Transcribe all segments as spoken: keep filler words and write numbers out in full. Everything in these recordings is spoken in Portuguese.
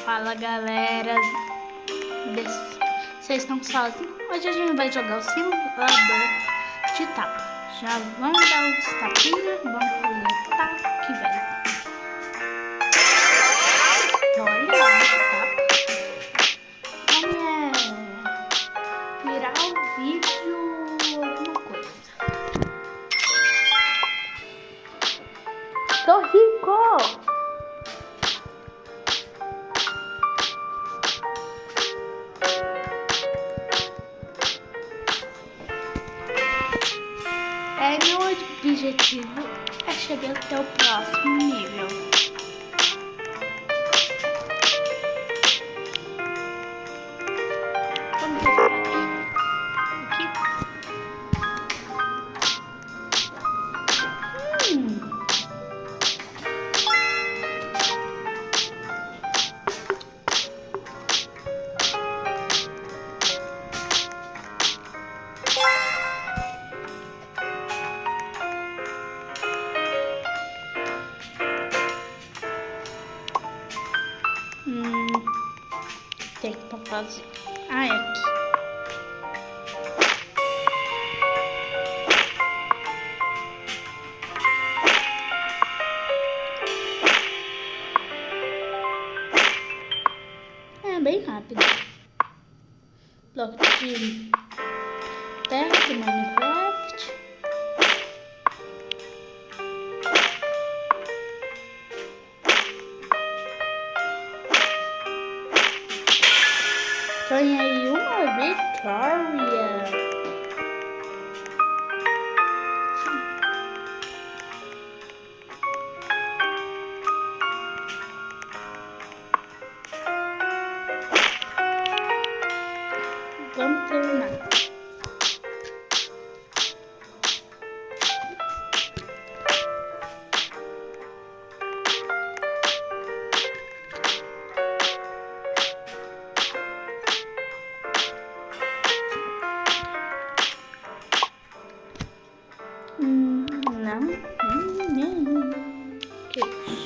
Fala galera, vocês estão sozinhos? Hoje a gente vai jogar o simulador de tapa. Já vamos dar uns tapinhas, vamos coletar que velho. Olha, tapa. Vamos é, virar o vídeo alguma coisa. Tô rico! É, meu objetivo é chegar até o próximo nível. Vamos ver aqui. Hum. Hum, tem que fazer. Ah, é aqui. É bem rápido. Bloco de terra do Minecraft. Ganhei uma vitória. Vamos terminar. Hum, não. Hum, não. Que isso?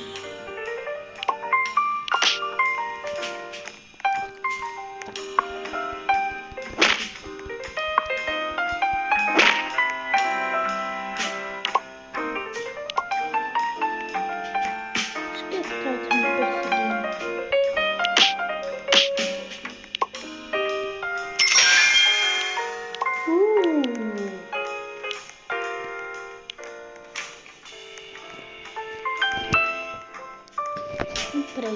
Acho que esse cara tá me perseguindo. Uh! Entrei.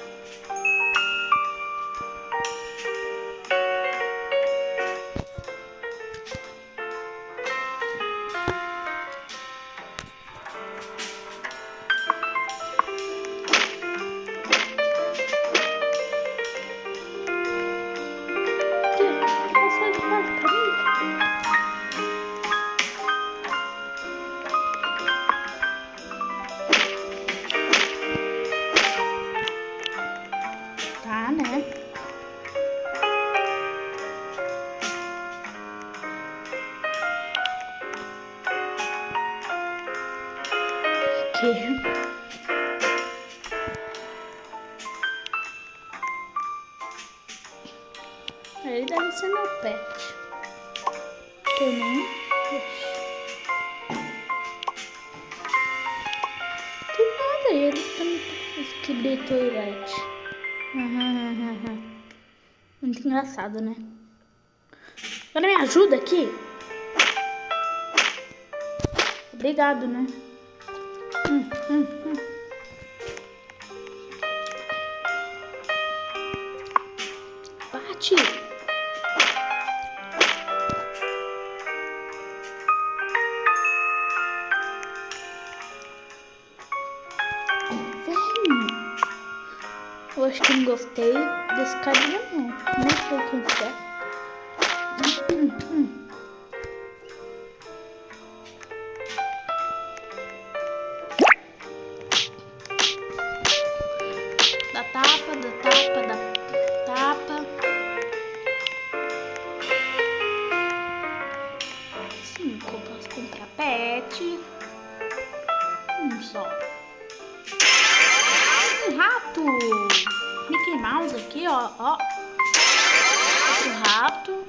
Você faz pra mim? Tá, né? Que? Ele deve ser meu pet. Também. Que nada, ele também. Que toilette. Muito engraçado, né? Agora me ajuda aqui. Obrigado, né? Hum, hum, hum. Bate. Vem. Eu acho que não gostei desse carinha, não. Nem sei quem que é. Hum, hum. Da tapa, da tapa, da tapa. Cinco, eu posso comprar pet. Um só. Um rato! Me Mickey Mouse aqui, ó. Ó. Outro rato.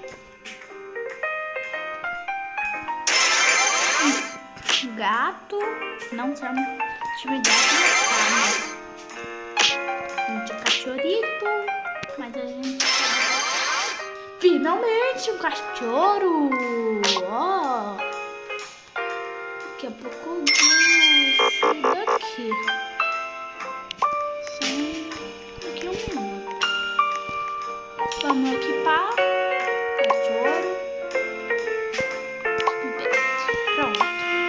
Um gato. Não sei o time de gato não tá, um de cachorrito. Mas a gente... Finalmente um cachorro. Ó. Daqui a pouco eu ganho esse daqui. Sim. Aqui um minuto. Vamos equipar. Cachorro. Pronto.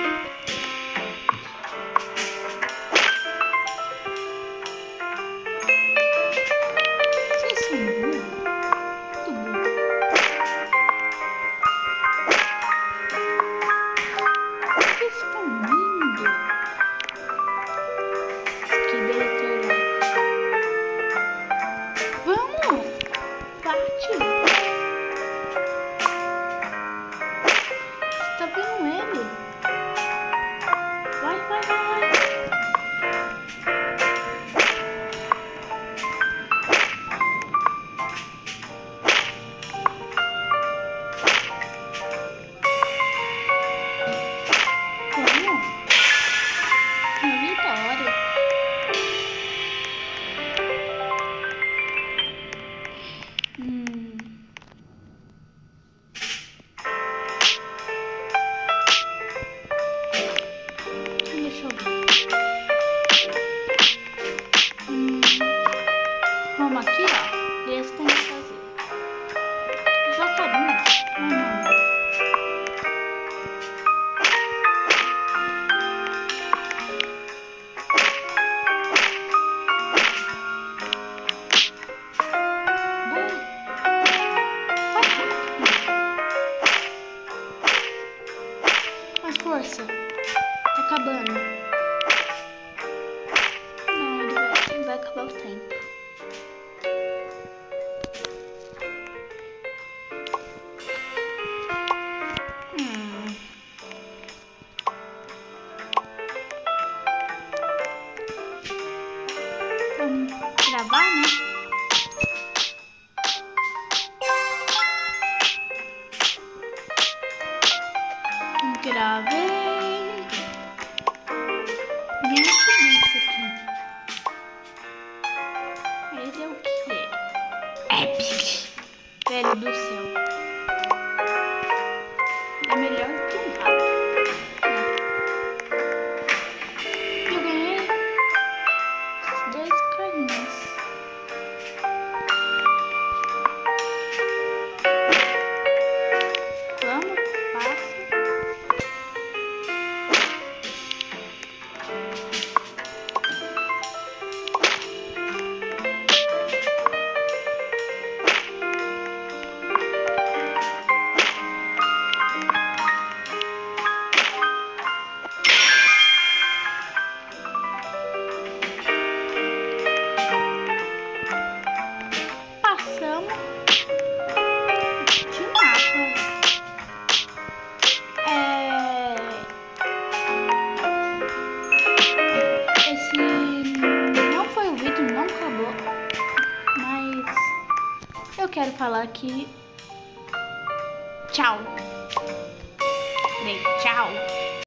Vocês são burros? Muito burro. Vocês estão lindo. Que beleza. Vamos. Bate. Você tá vendo ele? Vai, vai, vai. Como? Uma vitória. Hum. Deixa eu ver. Hum. Vamos aqui, ó. Esse tem que fazer. Já carinho. Hum. Mais força. Tá acabando. Não, ele vai, vai acabar o tempo. Hum. Vamos gravar, né? Gravei. Vem esse bicho aqui. Ele é o quê? Epic. Velho do céu. É melhor que um rato. Eu ganhei esses dois carrinhos. Vamos, passa. Passamos de mapa. É... Esse não foi o vídeo, não acabou. Mas eu quero falar aqui. Tchau. Tchau.